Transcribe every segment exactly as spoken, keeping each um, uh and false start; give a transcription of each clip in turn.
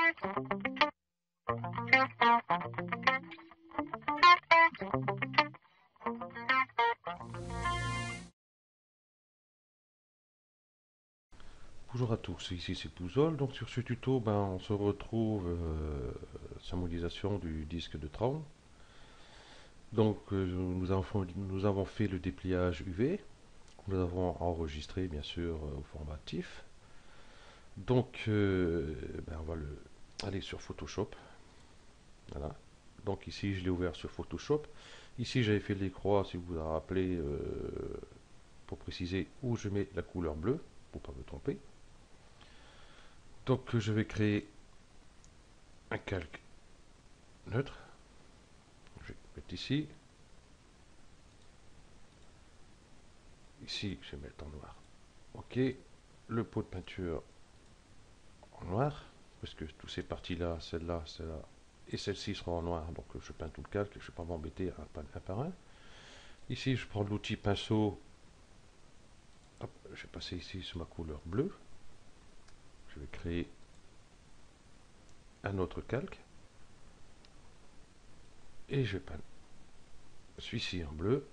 Bonjour à tous, ici c'est Pouzol. Donc sur ce tuto, ben, on se retrouve euh, symbolialisation du disque de Tron. Donc euh, nous, avons, nous avons fait le dépliage U V, nous avons enregistré bien sûr euh, au format T I F. Donc euh, ben, on va le, aller sur Photoshop. Voilà. Donc ici je l'ai ouvert sur Photoshop. Ici j'avais fait les croix, si vous vous en rappelez, euh, pour préciser où je mets la couleur bleue, pour ne pas me tromper. Donc je vais créer un calque neutre. Je vais mettre ici. Ici, je vais mettre en noir. Ok. Le pot de peinture en noir. Parce que toutes ces parties-là, celle-là, celle-là et celle-ci seront en noir. Donc je peins tout le calque. Je ne vais pas m'embêter à peindre un par un. Ici, je prends l'outil pinceau. Hop, je vais passer ici sur ma couleur bleue. Je vais créer un autre calque. Et je vais peindre celui-ci en bleu.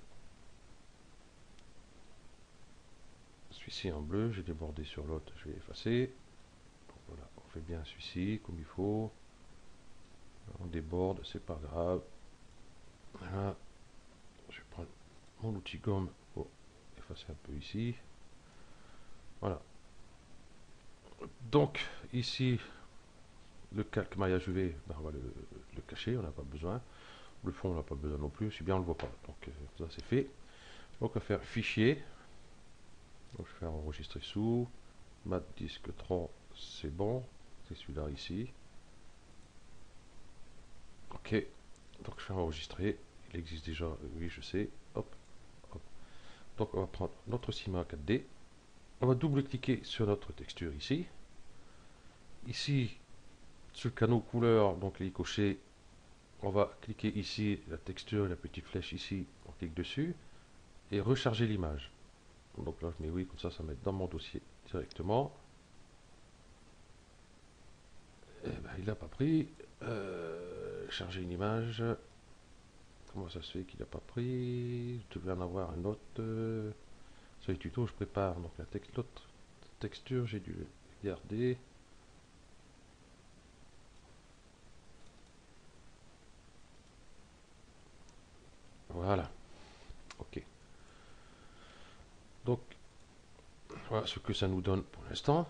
Celui-ci en bleu, j'ai débordé sur l'autre, je vais effacer. Donc voilà, on fait bien celui-ci comme il faut. On déborde, c'est pas grave. Voilà, je vais prendre mon outil gomme pour effacer un peu ici. Voilà. Donc ici, le calque maillage U V, ben on va le, le cacher, on n'a pas besoin. Le fond, on n'a pas besoin non plus, si bien on ne le voit pas. Donc euh, ça c'est fait. Donc on va faire fichier. Donc je vais faire enregistrer sous. Mat disque Tron, c'est bon. C'est celui-là ici. Ok. Donc je fais enregistrer. Il existe déjà, oui je sais. Hop, hop. Donc on va prendre notre Cinema quatre D. On va double-cliquer sur notre texture ici. Ici, sur le canot couleur, donc il est coché. On va cliquer ici, la texture, la petite flèche ici. On clique dessus. Et recharger l'image. Donc là je mets oui, comme ça, ça va mettre dans mon dossier directement. Eh ben, il n'a pas pris. Euh, charger une image. Comment ça se fait qu'il n'a pas pris? Je devais en avoir un autre. Euh, sur les tutos, je prépare. Donc la tex l'autre texture, j'ai dû garder. Voilà. Ok. Donc, voilà ce que ça nous donne pour l'instant.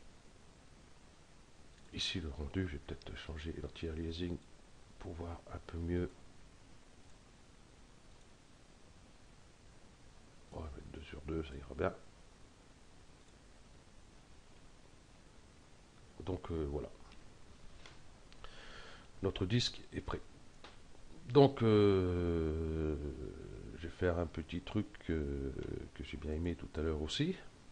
Ici, le rendu, je vais peut-être changer l'anti-aliasing pour voir un peu mieux. On va mettre deux sur deux, ça ira bien. Donc euh, voilà. Notre disque est prêt. Donc, euh, je vais faire un petit truc euh, que j'ai bien aimé tout à l'heure aussi.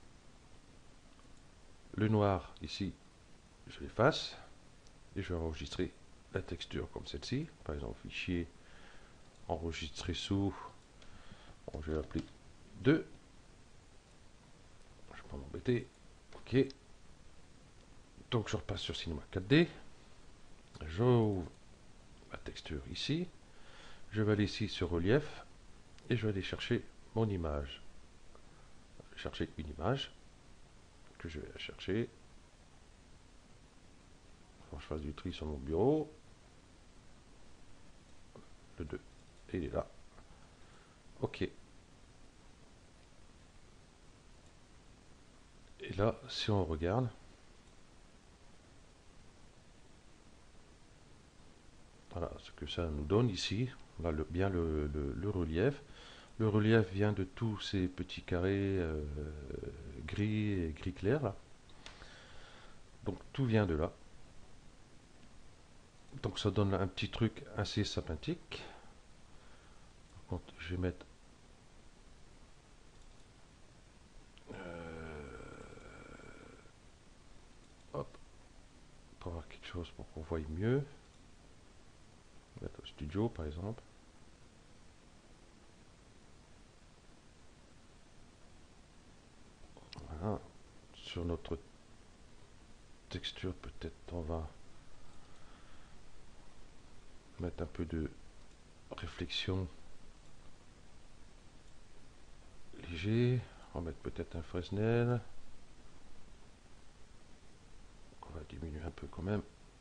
Le noir, ici, je l'efface. Et je vais enregistrer la texture comme celle-ci. Par exemple, fichier, enregistrer sous. Bon, je vais l'appeler deux. Je ne vais pas m'embêter. Ok. Donc, je repasse sur Cinema quatre D. J'ouvre la texture ici. Je vais aller ici sur relief. Et je vais aller chercher mon image. Chercher une image que je vais chercher. Quand je fasse du tri sur mon bureau. Le deux. Et il est là. Ok. Et là, si on regarde, voilà ce que ça nous donne ici. On a le, bien le, le, le relief. Le relief vient de tous ces petits carrés euh, gris et gris clair là. Donc tout vient de là. Donc ça donne un petit truc assez sympathique. Donc, je vais mettre euh, hop, pour avoir quelque chose pour qu'on voie mieux. Mettre au studio par exemple. Voilà. Sur notre texture peut-être on va mettre un peu de réflexion léger. On va mettre peut-être un Fresnel. On va diminuer un peu quand même.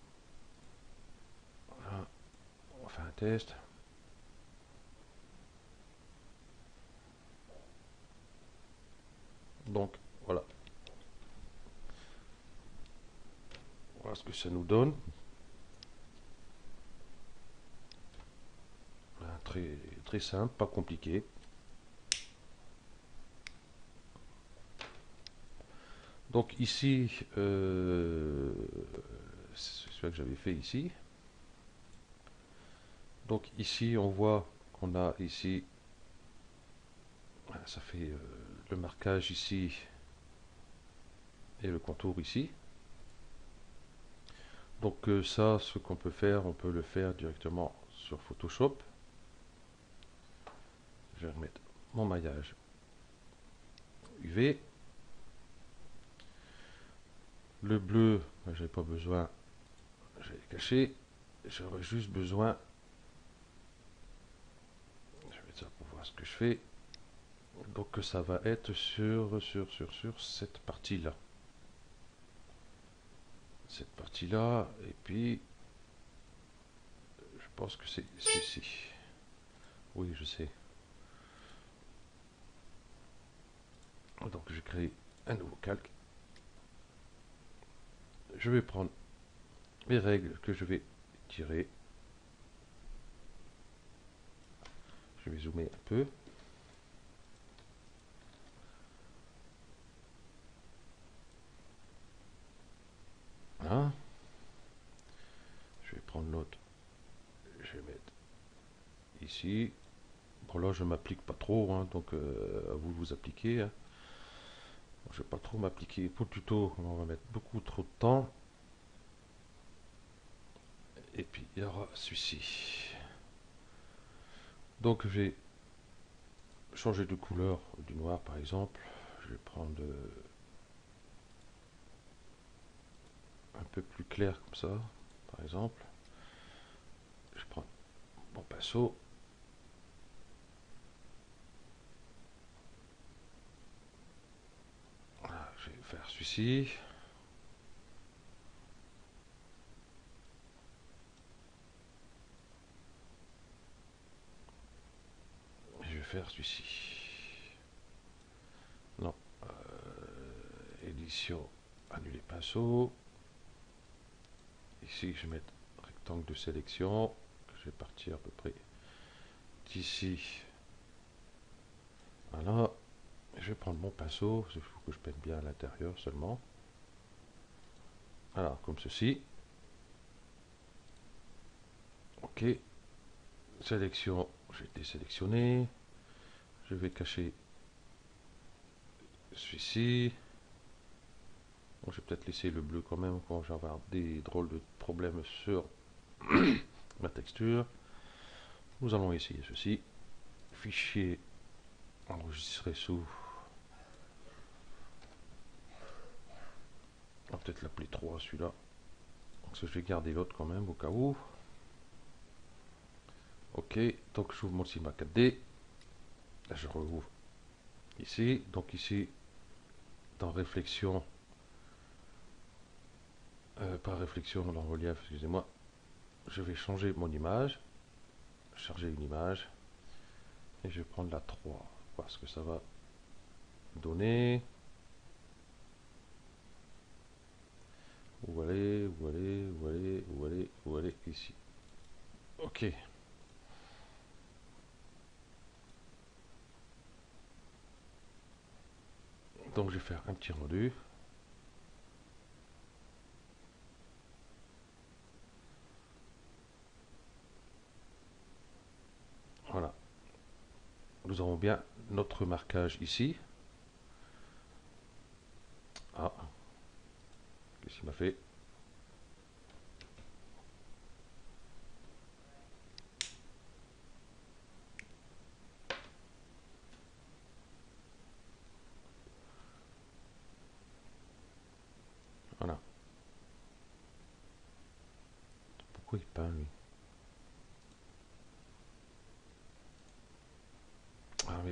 Voilà. On va faire un test. Donc voilà. Voilà ce que ça nous donne. Voilà, très, très simple, pas compliqué. Donc ici, euh, c'est celui que j'avais fait ici. Donc ici, on voit qu'on a ici, ça fait euh, le marquage ici et le contour ici. Donc euh, ça, ce qu'on peut faire, on peut le faire directement sur Photoshop. Je vais remettre mon maillage U V. Le bleu, ben, j'ai pas besoin, je vais le cacher. J'aurais juste besoin, je vais mettre ça pour voir ce que je fais. Donc ça va être sur, sur, sur, sur cette partie-là. Cette partie-là, et puis je pense que c'est celui-ci. Oui, je sais. Donc je crée un nouveau calque. Je vais prendre mes règles que je vais tirer. Je vais zoomer un peu. Voilà. Je vais prendre l'autre. Je vais mettre ici. Bon là je m'applique pas trop, hein, donc euh, à vous de vous appliquer. Hein. Je vais pas trop m'appliquer pour le tuto, on va mettre beaucoup trop de temps. Et puis il y aura celui-ci. Donc je vais changer de couleur du noir par exemple. Je vais prendre euh, un peu plus clair comme ça, par exemple. Je prends mon pinceau. Voilà, je vais faire celui-ci. Je vais faire celui-ci. Non. Euh, édition, annuler pinceau. Ici, je vais mettre rectangle de sélection. Je vais partir à peu près d'ici. Voilà. Je vais prendre mon pinceau. Il faut que je peigne bien à l'intérieur seulement. Voilà, comme ceci. Ok. Sélection, je vais désélectionner. Je vais cacher celui-ci. Bon, je vais peut-être laisser le bleu quand même quand je vais avoir des drôles de problèmes sur ma texture. Nous allons essayer ceci. Fichier enregistré sous. On va peut-être l'appeler trois celui-là. Parce que je vais garder l'autre quand même au cas où. Ok, donc j'ouvre mon Cinema quatre D. Je rouvre ici. Donc ici, dans réflexion, euh, pas réflexion, dans relief, excusez-moi, je vais changer mon image, charger une image, et je vais prendre la trois, voir ce que ça va donner. Où aller, où aller, où aller, où aller, où aller, ici. Ok. Donc je vais faire un petit rendu. Voilà. Nous avons bien notre marquage ici. Ah. Qu'est-ce qu'il m'a fait? Voilà. Pourquoi il peint lui?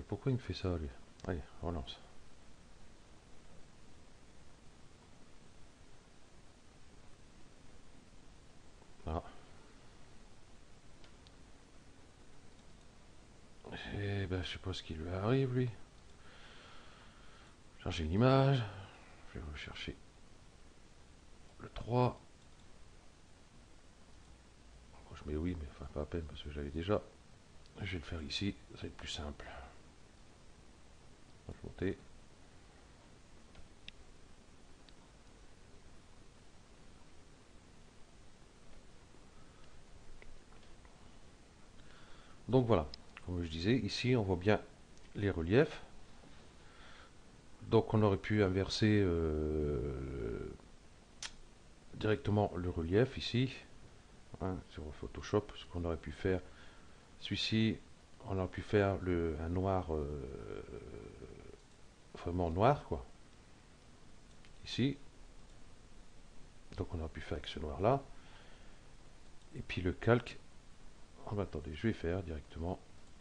Mais pourquoi il me fait ça lui? Allez, relance. Voilà. Et ben je sais pas ce qui lui arrive lui. Chercher une image. Je vais rechercher le trois. Bon, je mets oui, mais enfin pas à peine parce que j'avais déjà. Je vais le faire ici, ça va être plus simple. Je vais monter. Donc voilà, comme je disais, ici on voit bien les reliefs. Donc on aurait pu inverser euh, directement le relief ici, hein, sur Photoshop, ce qu'on aurait pu faire. Celui-ci, on aurait pu faire le, un noir euh, vraiment noir, quoi. Ici, donc on aurait pu faire avec ce noir-là. Et puis le calque, oh, bah, attendez, je vais faire directement.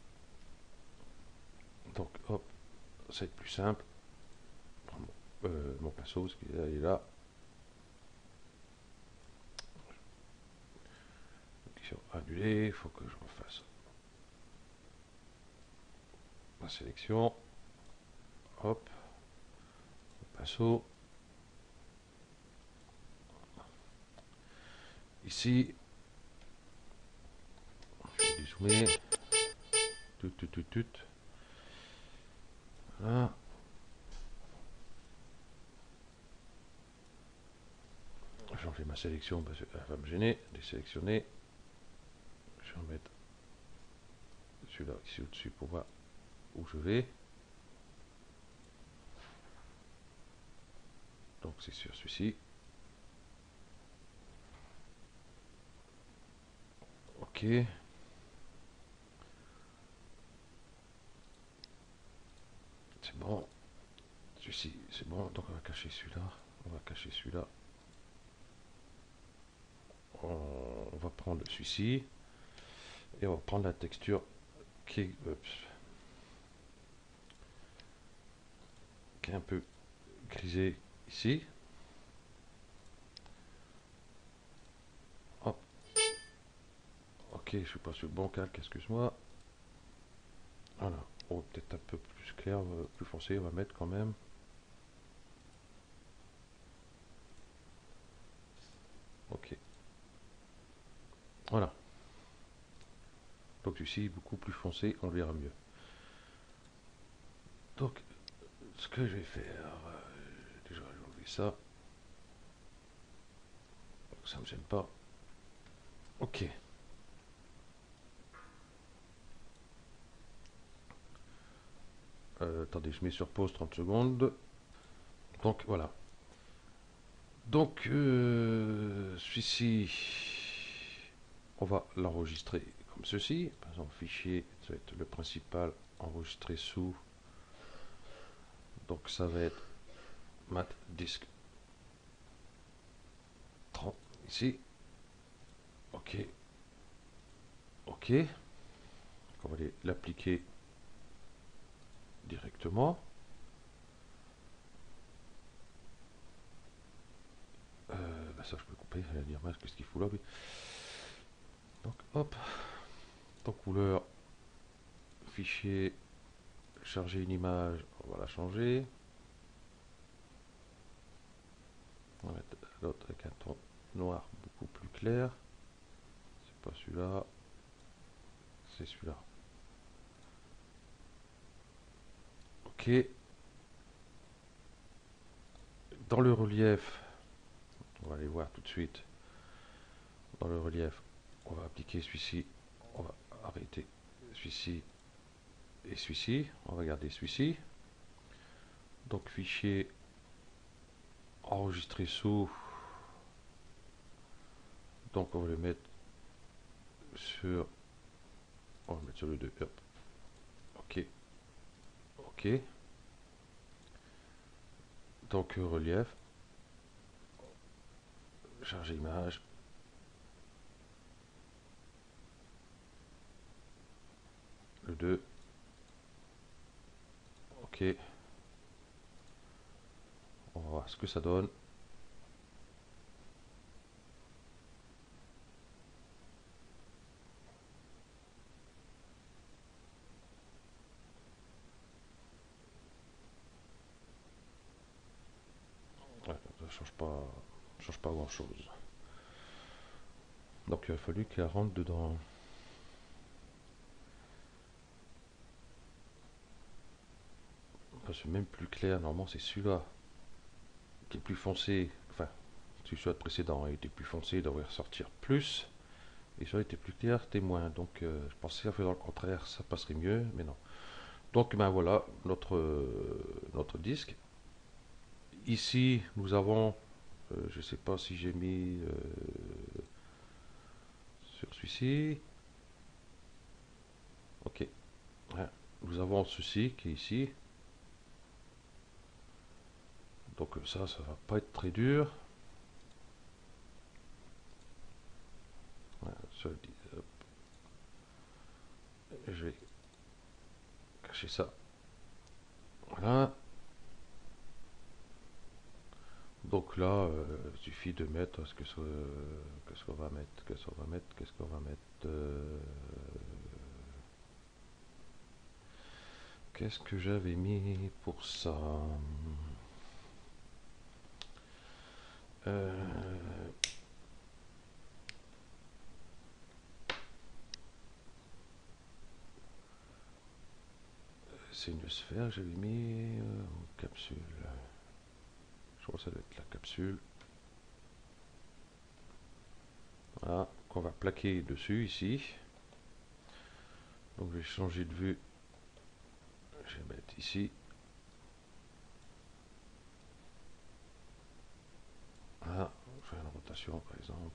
Donc hop, ça va être plus simple. Euh, mon pinceau, ce qu'il est là. Sur annuler, il faut que je refasse la sélection. Hop, pinceau. Ici, je vais zoomer. Tut, tut, tut, tut. Voilà. J'en fais ma sélection parce qu'elle va me gêner. Désélectionner. Je vais en mettre celui-là ici au-dessus pour voir où je vais. Donc c'est sur celui-ci. Ok. C'est bon. Celui-ci, c'est bon. Donc on va cacher celui-là. On va cacher celui-là. On, on va prendre celui-ci. Et on va prendre la texture qui est, euh, qui est un peu grisée ici. Hop. Ok, je suis pas sur le bon calque, excuse-moi. Voilà. Oh, peut-être un peu plus clair, euh, plus foncé, on va mettre quand même. Ok. Voilà. Donc ici, beaucoup plus foncé, on le verra mieux. Donc, ce que je vais faire, euh, déjà, je vais enlever ça. Donc, ça ne me gêne pas. Ok. Euh, attendez, je mets sur pause trente secondes. Donc, voilà. Donc, euh, celui-ci, on va l'enregistrer comme ceci. Par exemple, fichier, ça va être le principal, enregistré sous. Donc, ça va être mat disk trente ici. Ok. Ok. On va l'appliquer directement. Euh, bah ça, je peux couper. Il va dire, qu'est-ce qu'il fout là, lui. Donc, hop. Donc, couleur, fichier, charger une image, on va la changer. On va mettre l'autre avec un ton noir beaucoup plus clair. C'est pas celui-là, c'est celui-là. Ok. Dans le relief, on va aller voir tout de suite. Dans le relief, on va appliquer celui-ci. On va arrêter celui-ci et celui-ci. On va garder celui-ci. Donc fichier enregistré sous. Donc on va le mettre sur. On va mettre sur le deux. Hop. Ok. Ok. Donc relief. Charger image. Le deux. Ok. On va voir ce que ça donne. Ouais, ça change pas, change pas grand chose. Donc il a fallu qu'elle rentre dedans. Enfin, c'est même plus clair. Normalement, c'est celui-là qui est plus foncé. Enfin, si celui-là précédent était plus foncé, il devrait ressortir plus. Et celui-là était plus clair, c'était moins. Donc euh, je pensais en faisant le contraire, ça passerait mieux, mais non. Donc ben voilà notre, euh, notre disque. Ici, nous avons, euh, je ne sais pas si j'ai mis euh, sur celui-ci. Ok. Ouais. Nous avons ceci qui est ici. Donc ça, ça va pas être très dur. Ouais, ça, hop. Je vais cacher ça. Voilà. Donc là, euh, il suffit de mettre ce que ce qu'est-ce qu'on va mettre, qu'est-ce qu'on va mettre, qu'est-ce qu'on va mettre. euh, Qu'est-ce que j'avais mis pour ça? Euh, c'est une sphère que j'avais mis euh, en capsule. Je crois que ça doit être la capsule. Voilà, qu'on va plaquer dessus ici. Donc je vais changer de vue. Je vais mettre ici. Voilà, je fais une rotation par exemple.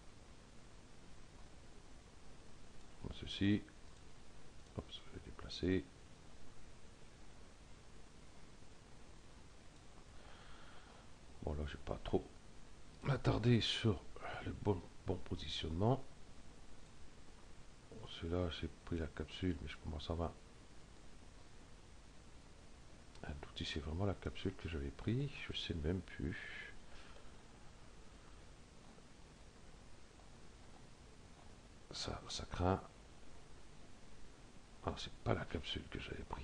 Comme ceci. Hop, ça va déplacer. Bon là, je vais pas trop m'attarder sur le bon, bon positionnement. Celui-là, j'ai pris la capsule, mais je commence à avoir un doute. C'est vraiment la capsule que j'avais pris. Je sais même plus. Ça, ça craint. Ah, c'est pas la capsule que j'avais pris.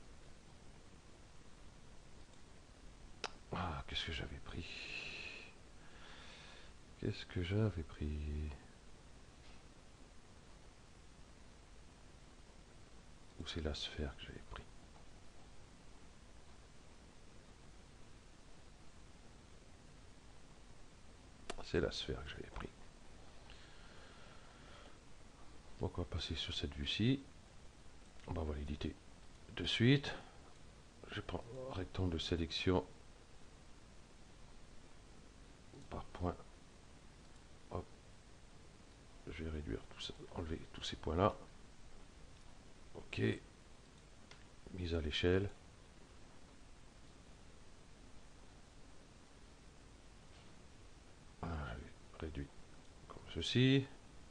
Ah, qu'est-ce que j'avais pris? Qu'est-ce que j'avais pris? Ou c'est la sphère que j'avais pris? C'est la sphère que j'avais pris. Donc on va passer sur cette vue-ci. On va l'éditer de suite. Je prends un rectangle de sélection par point. Hop. Je vais réduire tout ça, enlever tous ces points-là. Ok. Mise à l'échelle. Voilà, réduit comme ceci.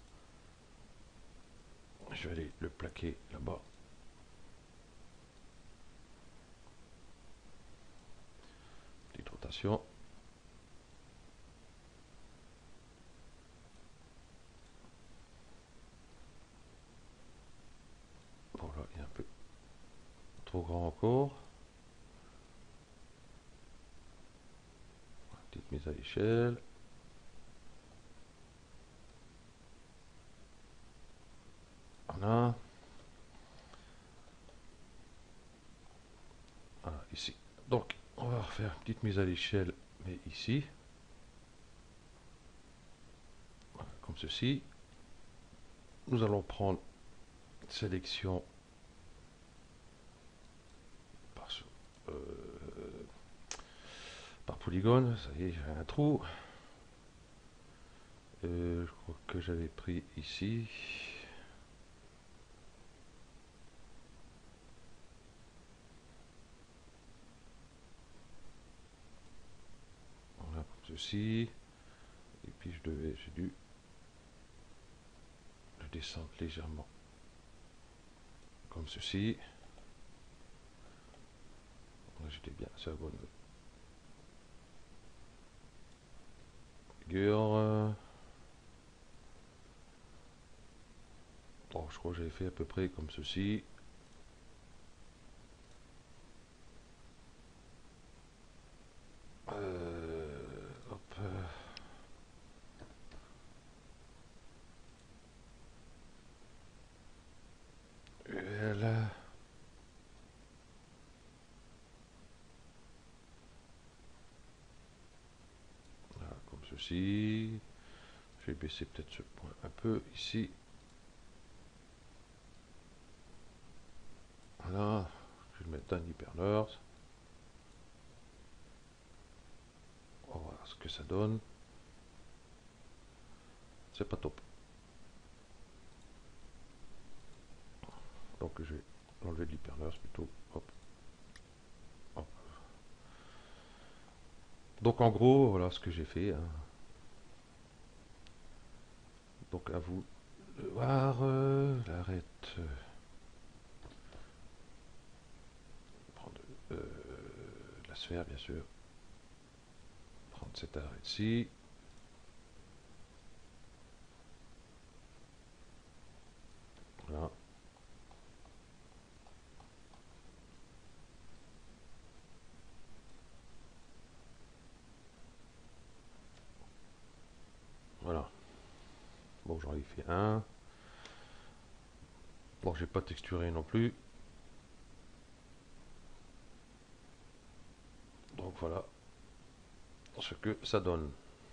Je vais aller le plaquer là-bas. Petite rotation. Bon là, il est un peu trop grand encore. Petite mise à l'échelle. Voilà. Voilà, ici. Donc, on va refaire une petite mise à l'échelle, mais ici. Voilà, comme ceci. Nous allons prendre sélection par, euh, par polygone. Ça y est, j'ai un trou. Euh, je crois que j'avais pris ici. Voilà, comme ceci. Et puis je devais, j'ai dû le descendre légèrement. Comme ceci. j'étais bien, c'est la bonne figure. euh. Bon, je crois que j'avais fait à peu près comme ceci. Euh, hop. Voilà. Voilà, comme ceci. Je vais baisser peut-être ce point un peu ici. Voilà. Je vais le mettre dans l'hyperleurs. On va voir ce que ça donne. C'est pas top. Donc je vais enlever de l'hyperleurs plutôt. Hop, hop. Donc en gros, voilà ce que j'ai fait. Hein. Donc à vous de voir. Euh, l'arrête. Euh, prendre euh, la sphère bien sûr. Prendre cette arête-ci. Voilà. Voilà. Bon, j'en ai fait un. Bon, j'ai pas texturé non plus. Donc voilà ce que ça donne.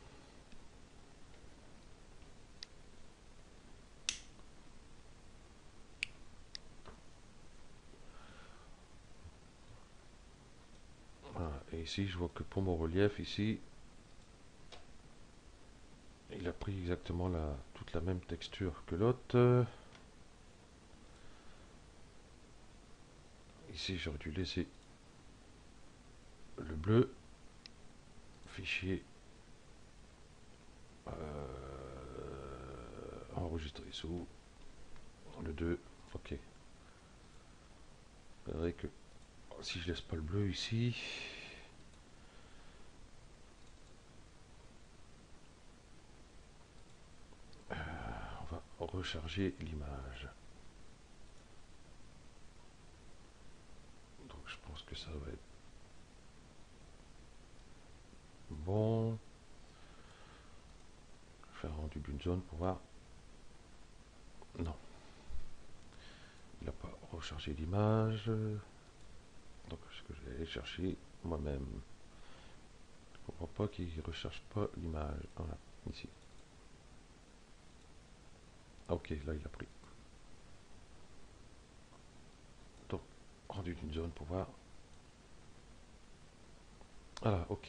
Voilà. Et ici, je vois que pour mon relief, ici, il a pris exactement la, toute la même texture que l'autre. Ici, j'aurais dû laisser le bleu. Fichier. Euh, enregistrer sous le deux. Ok. C'est vrai que si je laisse pas le bleu ici. Euh, on va recharger l'image. Donc je pense que ça va être bon. Je vais faire un rendu d'une zone pour voir. Non. Il n'a pas rechargé l'image. Donc ce que je vais aller chercher moi-même. Je comprends pas qu'il ne recharge pas l'image. Voilà, ici. Ok, là il a pris. Donc, rendu d'une zone pour voir. Voilà, ok.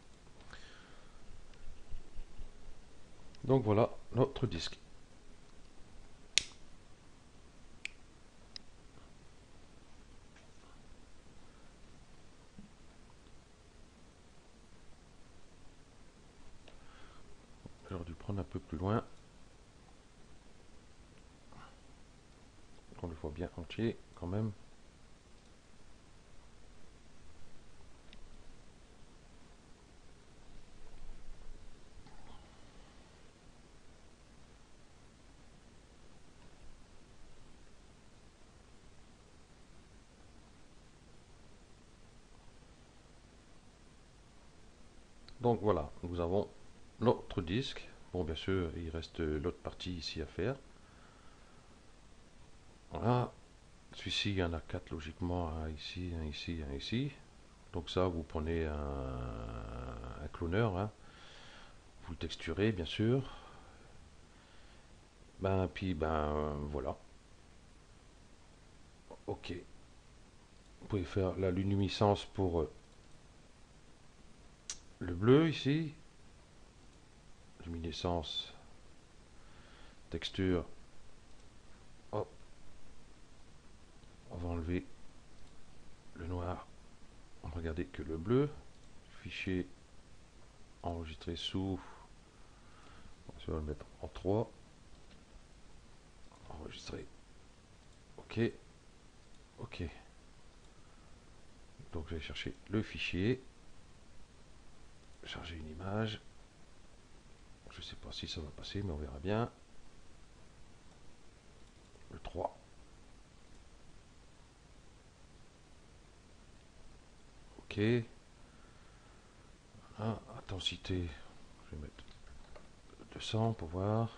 Donc voilà notre disque. J'aurais dû prendre un peu plus loin. Qu'on le voit bien entier quand même. Donc voilà, nous avons notre disque. Bon, bien sûr, il reste l'autre partie ici à faire. Voilà. Celui-ci, il y en a quatre logiquement. Un ici, un ici, un ici. Donc ça, vous prenez un, un cloneur. Hein. Vous le texturez, bien sûr. Ben, puis, ben, voilà. Ok. Vous pouvez faire la luminescence pour euh, le bleu ici. Luminescence, texture. Hop. On va enlever le noir. On va regarder que le bleu. Fichier enregistré sous. On va le mettre en trois. Enregistrer. Ok. Ok. Donc je vais chercher le fichier, charger une image. Je ne sais pas si ça va passer, mais on verra bien. Le trois. Ok. Ah, intensité. Je vais mettre deux cents pour voir.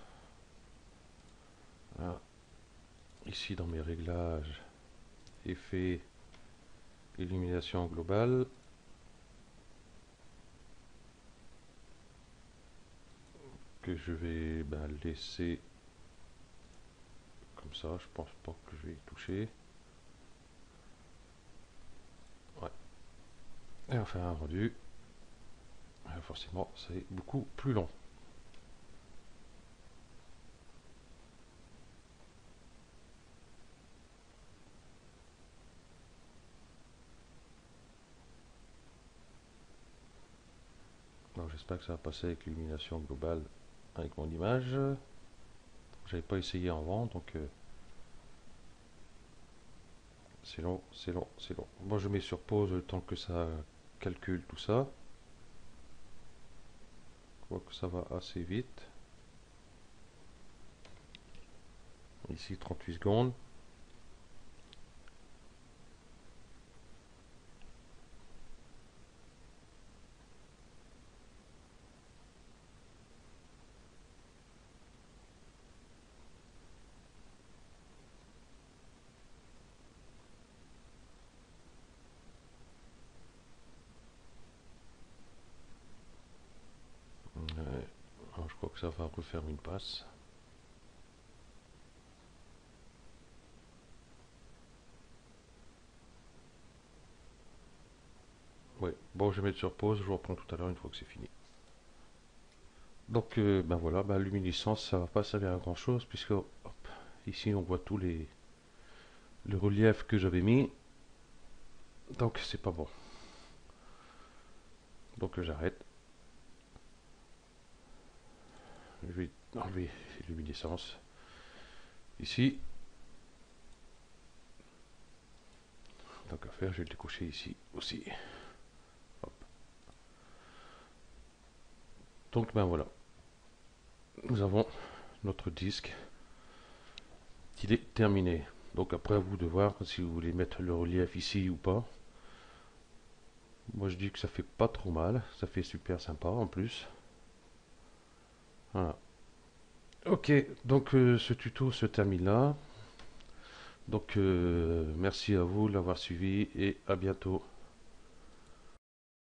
Voilà. Ici dans mes réglages, effet, illumination globale. Que je vais ben, laisser comme ça. Je pense pas que je vais y toucher. Ouais. Et on fait un rendu. Et forcément, c'est beaucoup plus long. J'espère que ça va passer avec l'illumination globale avec mon image. J'avais pas essayé avant, donc euh, c'est long, c'est long, c'est long. Moi je mets sur pause le temps que ça calcule tout ça. Je vois que ça va assez vite. Ici trente-huit secondes. Ouais. Alors, je crois que ça va refaire une passe. Ouais. Bon, je vais mettre sur pause, je vous reprends tout à l'heure une fois que c'est fini. Donc, euh, ben voilà, ben, luminescence, ça va pas servir à grand chose, puisque hop, ici on voit tous les le relief que j'avais mis. Donc, c'est pas bon. Donc, euh, j'arrête. Je vais enlever les luminescences. Ici, tant qu'à faire, je vais le décocher ici aussi. Hop. Donc, ben voilà. Nous avons notre disque. Il est terminé. Donc après à vous de voir si vous voulez mettre le relief ici ou pas. Moi je dis que ça fait pas trop mal, ça fait super sympa en plus. Voilà. Ok, donc euh, ce tuto se termine là. Donc euh, merci à vous de l'avoir suivi et à bientôt.